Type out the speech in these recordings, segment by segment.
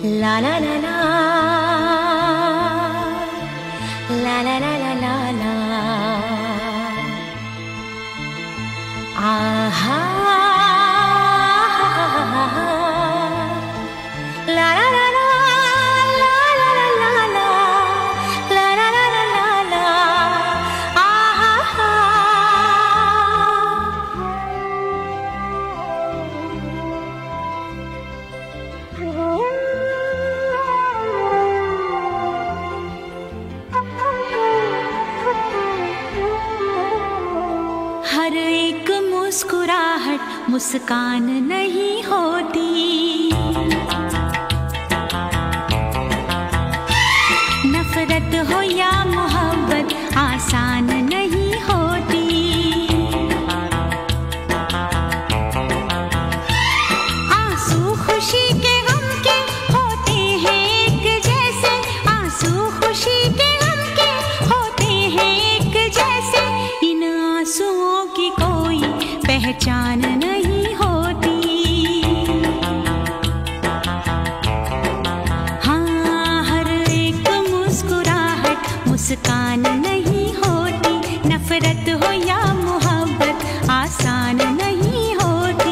ला ला ला ला ला ला ला ला ला ला आहा ला ला ला ला ला ला ला ला ला ला ला ला ला आहा। हर एक मुस्कुराहट मुस्कान नहीं होती, नफरत हो या मोहब्बत आसान नहीं होती। आंसू खुशी के गम के होते हैं एक जैसे, आंसू खुशी के गम के होते हैं एक जैसे। इन आंसुओं की कोई पहचान नहीं होती। हाँ, हर एक मुस्कुराहट मुस्कान नहीं होती, नफरत हो या मोहब्बत आसान नहीं होती।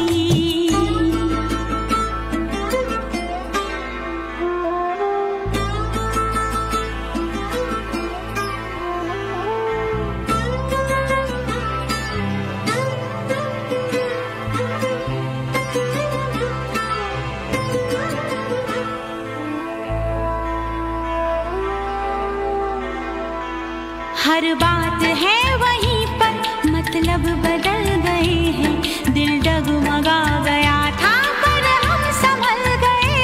हर बात है वहीं पर, मतलब बदल गए हैं। दिल डगमगा गया था पर हम संभल गए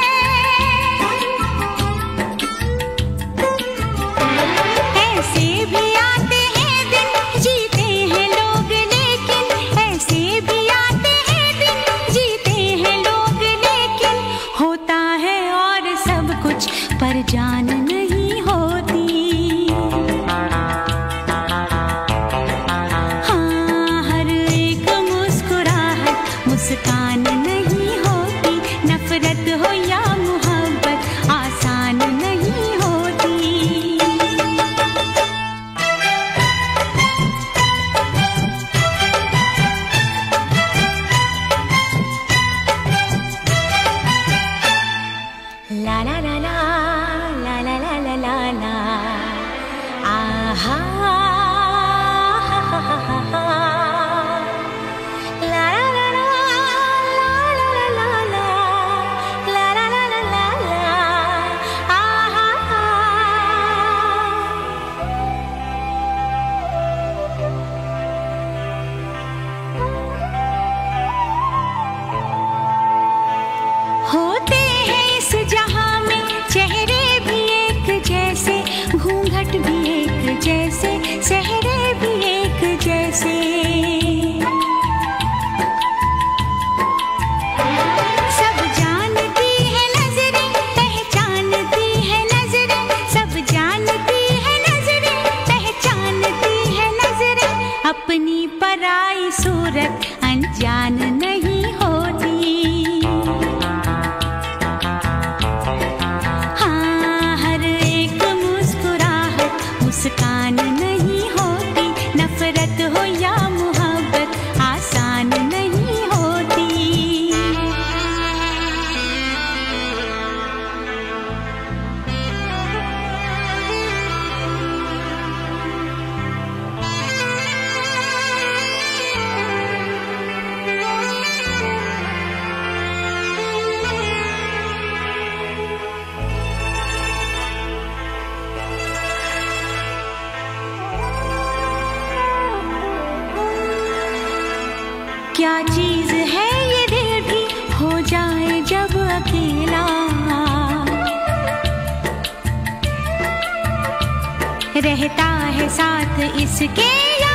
हैं। ऐसे भी आते हैं दिन, जीते हैं लोग लेकिन, ऐसे भी आते हैं दिन, जीते हैं लोग लेकिन। होता है और सब कुछ पर जान नहीं होती। मुस्कान नहीं होती, नफरत हो या मोहब्बत आसान नहीं होती। ला ला ला ला ला ला ला ला ला ला आहा होते हैं इस जहां में चेहरे भी एक जैसे, घूंघट भी एक जैसे, सेहरे भी एक जैसे। सब जानती है नजरें, पहचानती है नजरें, सब जानती है नजरें, पहचानती है नजरें। अपनी पराई सूरत अनजान नहीं होती। मुस्कान नहीं होती, नफरत हो या मोहब्बत आसान नहीं होती। क्या चीज है ये दिल भी हो जाए जब अकेला, रहता है साथ इसके या